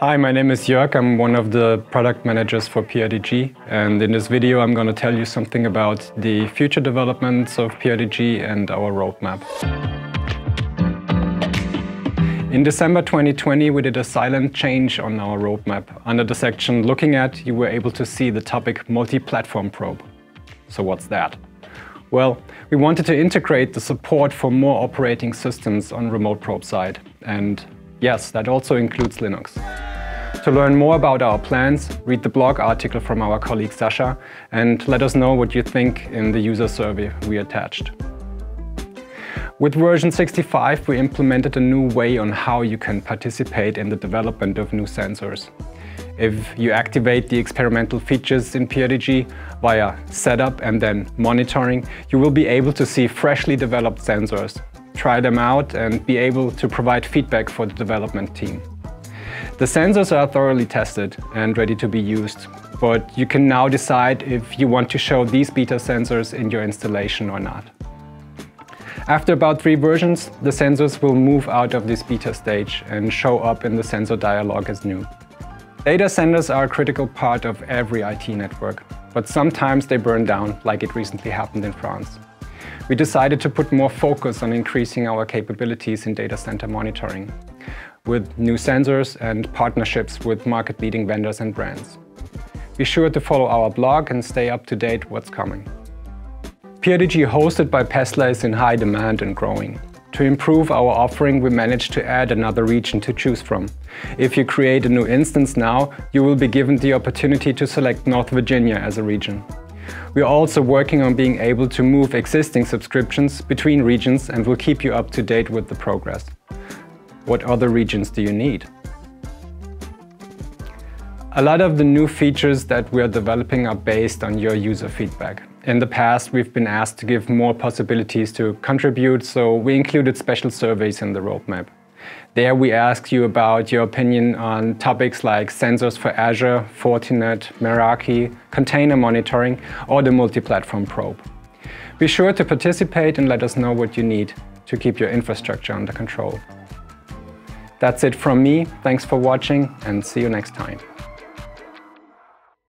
Hi, my name is Jörg. I'm one of the product managers for PRDG, and in this video I'm going to tell you something about the future developments of PRDG and our roadmap. In December 2020 we did a silent change on our roadmap. Under the section Looking At, you were able to see the topic Multi-Platform Probe. So what's that? Well, we wanted to integrate the support for more operating systems on remote probe side, and yes, that also includes Linux. To learn more about our plans, read the blog article from our colleague Sasha and let us know what you think in the user survey we attached. With version 65 we implemented a new way on how you can participate in the development of new sensors. If you activate the experimental features in PRDG via Setup and then Monitoring, you will be able to see freshly developed sensors, try them out and be able to provide feedback for the development team. The sensors are thoroughly tested and ready to be used, but you can now decide if you want to show these beta sensors in your installation or not. After about 3 versions, the sensors will move out of this beta stage and show up in the sensor dialog as new. Data centers are a critical part of every IT network, but sometimes they burn down, like it recently happened in France. We decided to put more focus on increasing our capabilities in data center monitoring, with new sensors and partnerships with market-leading vendors and brands. Be sure to follow our blog and stay up to date what's coming. PRDG hosted by Pestler is in high demand and growing. To improve our offering, we managed to add another region to choose from. If you create a new instance now, you will be given the opportunity to select North Virginia as a region. We are also working on being able to move existing subscriptions between regions and will keep you up to date with the progress. What other regions do you need? A lot of the new features that we are developing are based on your user feedback. In the past, we've been asked to give more possibilities to contribute, so we included special surveys in the roadmap. There we ask you about your opinion on topics like sensors for Azure, Fortinet, Meraki, container monitoring, or the multi-platform probe. Be sure to participate and let us know what you need to keep your infrastructure under control. That's it from me. Thanks for watching and see you next time.